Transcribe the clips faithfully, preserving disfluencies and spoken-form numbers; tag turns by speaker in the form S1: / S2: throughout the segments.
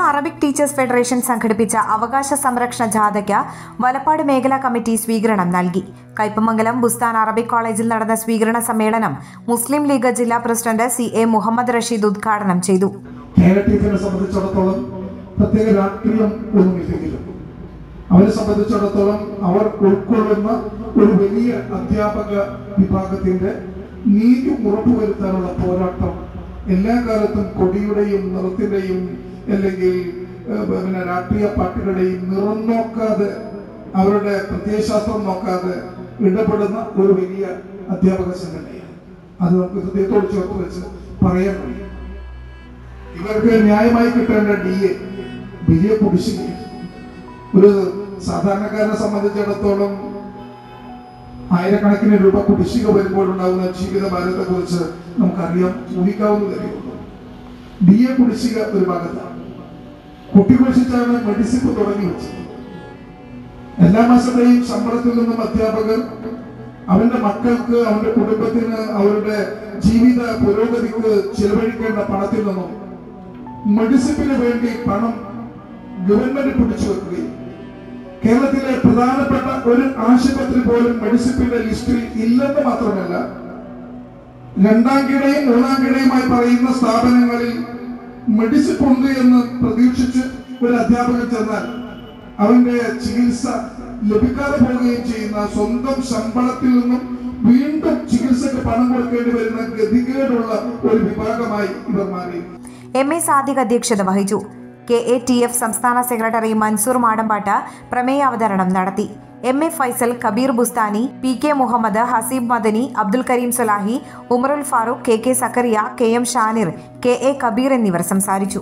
S1: Arabic teachers federation സംഘടിപ്പിച്ച അവകാശ സംരക്ഷണ ജാഥയ്ക്ക് വലപ്പാട് മേഖലാ കമ്മിറ്റി സ്വീകരണം നൽകി. കയ്പമംഗലം ബുസ്താൻ അറബിക് കോളേജിൽ നടന്ന സ്വീകരണ സമ്മേളനം മുസ്ലിം ലീഗ് ജില്ലാ president C A Muhammad Rasheed ഉദ്ഘാടനം ചെയ്തു.
S2: കേരളത്തിനെ സംബന്ധിച്ചിടത്തോളം പ്രത്യേക രാഷ്ട്രീയം ഒന്നുമില്ലെങ്കിലും അവരെ സംബന്ധിച്ചിടത്തോളം അവർ ഉൾക്കൊള്ളുന്ന ഒരു വലിയ അധ്യാപക വിഭാഗത്തിന്റെ നീതി ഉറപ്പുവരുത്താനുള്ള പോരാട്ടം എല്ലാ കാലത്തും കൊടിയുടെയും നിറത്തിന്റെയും അല്ലെങ്കിൽ പിന്നെ രാഷ്ട്രീയ പാർട്ടികളുടെയും നിറം നോക്കാതെ അവരുടെ പ്രത്യയശാസ്ത്രം നോക്കാതെ ഇടപെടുന്ന ഒരു വലിയ അധ്യാപക സംഘടനയാണ്. അത് നമുക്ക് ഹൃദയത്തോട് ചേർത്ത് വെച്ച് പറയാൻ കഴിയും. ഇവർക്ക് ന്യായമായി കിട്ടേണ്ട ഡി എ വലിയ കുടിശ്ശികയാണ്. ഒരു സാധാരണക്കാരനെ സംബന്ധിച്ചിടത്തോളം ആയിരക്കണക്കിന് രൂപ കുടിശ്ശിക വരുമ്പോൾ ഉണ്ടാകുന്ന ജീവിതഭാരത്തെ കുറിച്ച് നമുക്കറിയാം, ഊഹിക്കാവുന്നതേ ഉള്ളൂ. ഡി എ കുടിശ്ശിക ഒരു ഭാഗത്താണ്. കുട്ടികുടിശ്ശിച്ചാണ് മെഡിസിപ്പ് തുടങ്ങി വെച്ചത്. എല്ലാ മാസത്തെയും ശമ്പളത്തിൽ നിന്നും അധ്യാപകർ അവന്റെ മക്കൾക്ക്, അവന്റെ കുടുംബത്തിന്, അവരുടെ ജീവിത പുരോഗതിക്ക് ചെലവഴിക്കേണ്ട പണത്തിൽ നിന്നും മെഡിസിപ്പിന് വേണ്ടി പണം ഗവൺമെന്റ് പിടിച്ചു വെക്കുകയും കേരളത്തിലെ പ്രധാനപ്പെട്ട ഒരു ആശുപത്രി പോലും മെഡിസിപ്പിന്റെ ലിസ്റ്റിൽ ഇല്ലെന്ന് മാത്രമല്ല, രണ്ടാം കിടയും മൂന്നാം കിടയുമായി പറയുന്ന സ്ഥാപനങ്ങളിൽ മെഡിസിപ്പ് ഉണ്ട് എന്ന് പ്രതീക്ഷിച്ച് ഒരു അധ്യാപകൻ ചെന്നാൽ അവന്റെ ചികിത്സ ലഭിക്കാതെ പോവുകയും ചെയ്യുന്ന, സ്വന്തം ശമ്പളത്തിൽ നിന്നും വീണ്ടും ചികിത്സക്ക് പണം കൊടുക്കേണ്ടി വരുന്ന ഗതികേടുള്ള ഒരു വിഭാഗമായി ഇവർ മാറി.
S1: എം എ സാദിഖ് അധ്യക്ഷത വഹിച്ചു. കെ എ ടി എഫ് സംസ്ഥാന സെക്രട്ടറി മൻസൂർ മാടമ്പാട്ട് പ്രമേയാവതരണം നടത്തി. M A Faisal, Kabeer Bustani, P K Muhammad, Haseeb Madani, Abdul Kareem Salahi, Umarul Farooq, K K Zakariya, K M Shanir, K A Kabeer എന്നിവർ സംസാരിച്ചു.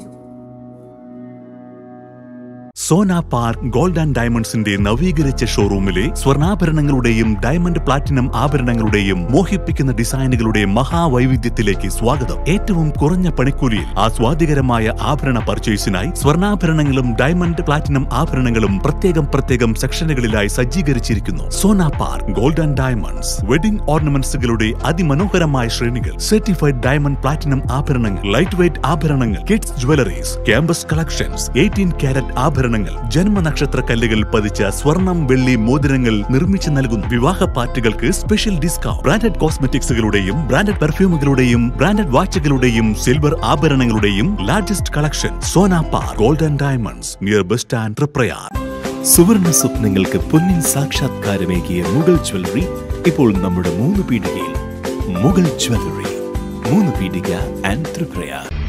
S3: സോന പാർക്ക് ഗോൾഡ് ആൻഡ് ഡയമണ്ട്സിന്റെ നവീകരിച്ച ഷോറൂമിലെ സ്വർണ്ണാഭരണങ്ങളുടെയും ഡയമണ്ട് പ്ലാറ്റിനം ആഭരണങ്ങളുടെയും മോഹിപ്പിക്കുന്ന ഡിസൈനുകളുടെ മഹാവൈവിധ്യത്തിലേക്ക് സ്വാഗതം. ഏറ്റവും കുറഞ്ഞ പണിക്കൂലിയിൽ ആസ്വാദികരമായ ആഭരണ പർച്ചേസിനായി സ്വർണ്ണാഭരണങ്ങളും ഡയമണ്ട് പ്ലാറ്റിനം ആഭരണങ്ങളും പ്രത്യേകം പ്രത്യേകം സെക്ഷനുകളിലായി സജ്ജീകരിച്ചിരിക്കുന്നു. Sona park gold and diamonds wedding ഓർണമെന്റ്സുകളുടെ അതിമനോഹരമായ ശ്രേണികൾ, സർട്ടിഫൈഡ് ഡയമണ്ട് പ്ലാറ്റിനം ആഭരണങ്ങൾ, ലൈറ്റ് വെയ്റ്റ് ആഭരണങ്ങൾ, kids jewelleries, campus collections, eighteen carat ആഭരണങ്ങൾ, ജന്മനക്ഷത്ര കല്ലുകൾ പതിച്ച സ്വർണം, വെള്ളി മോതിരങ്ങൾ നിർമ്മിച്ചു നൽകുന്നു. വിവാഹ പാർട്ടികൾക്ക് സ്പെഷ്യൽ ഡിസ്കൗണ്ട്. ബ്രാൻഡഡ് കോസ്മെറ്റിക്സുകളുടെയും ബ്രാൻഡഡ് പെർഫ്യൂമുകളുടെയും ബ്രാൻഡഡ് വാച്ചുകളുടെയും സിൽവർ ആഭരണങ്ങളുടെയും largest collection. Sona park gold and diamonds, near bus stand, Triprayar.
S4: സുവർണ സ്വപ്നങ്ങൾക്ക് പൊന്നിൻ സാക്ഷാത്കാരമേകിയ മുഗൾ ജ്വല്ലറി ഇപ്പോൾ നമ്മുടെ മൂന്ന് പീടികയിൽ. മുഗൾ ജ്വല്ലറി, മൂന്ന് പീടിക ആൻഡ് തൃപ്രയാർ.